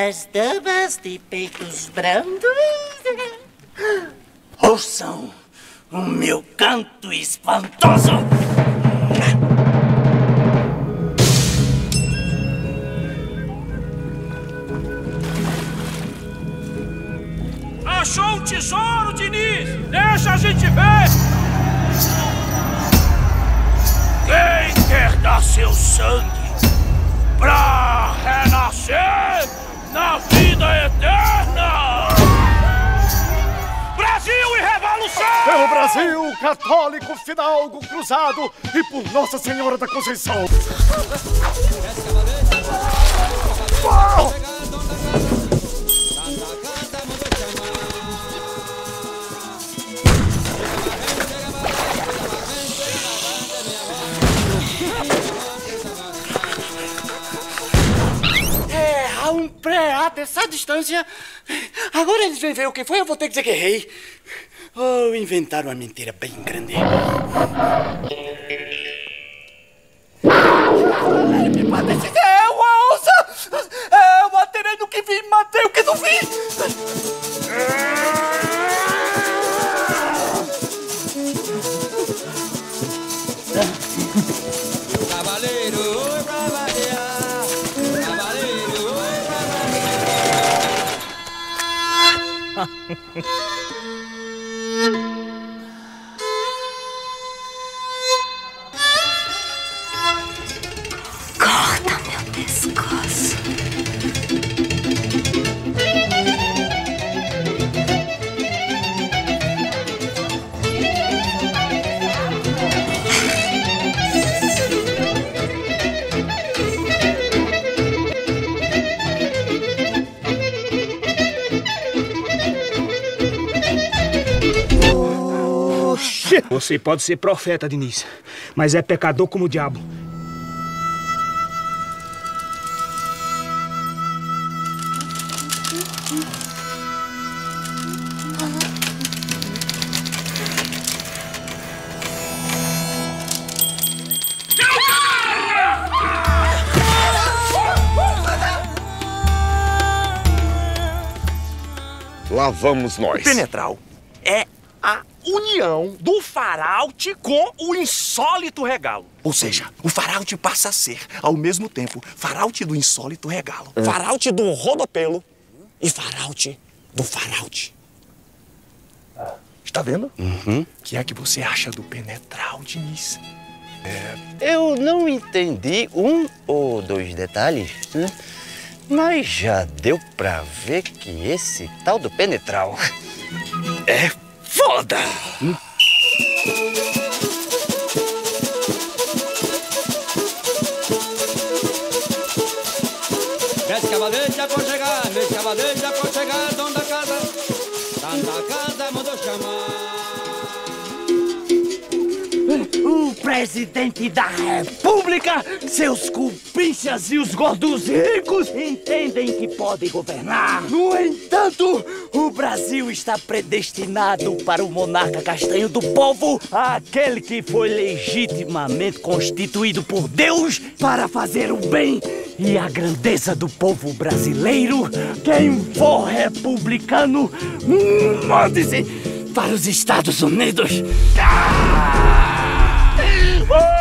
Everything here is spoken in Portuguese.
as damas de peitos brandos, ouçam o meu canto espantoso. Achou um tesouro, Diniz? Deixa a gente ver! Quem quer dar seu sangue pra renascer na vida eterna? Brasil e Revolução! Pelo Brasil, católico, fidalgo, cruzado e por Nossa Senhora da Conceição! Oh! Há um pré-ato essa distância. Agora eles vêm ver o que foi, eu vou ter que dizer que errei. Oh, inventaram uma mentira bem grande. Me mata esse é uma onça! Eu atirei no que vi, matei o que não vi! Corta meu pescoço. Você pode ser profeta, Diniz, mas é pecador como o diabo. Lá vamos nós. O Penetral é a união do Faraute com o insólito regalo. Ou seja, o Faraute passa a ser, ao mesmo tempo, Faraute do insólito regalo, Faraute do rodopelo e Faraute do Faraute. Está vendo? O que é que você acha do Penetral, Diniz? Eu não entendi um ou dois detalhes, né? Mas já deu pra ver que esse tal do Penetral é foda! Mestre Cavaleiro já pode chegar, Mestre Cavaleiro já pode chegar, dono da casa mandou chamar. O presidente da República, seus cupinchas e os gordos ricos entendem que podem governar. No entanto, o Brasil está predestinado para o monarca castanho do povo, aquele que foi legitimamente constituído por Deus para fazer o bem e a grandeza do povo brasileiro. Quem for republicano, mande-se para os Estados Unidos.